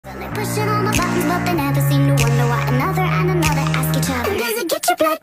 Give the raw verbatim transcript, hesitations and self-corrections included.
And they're pushing all my buttons, but they never seem to wonder why another and another ask each other, does it get your blood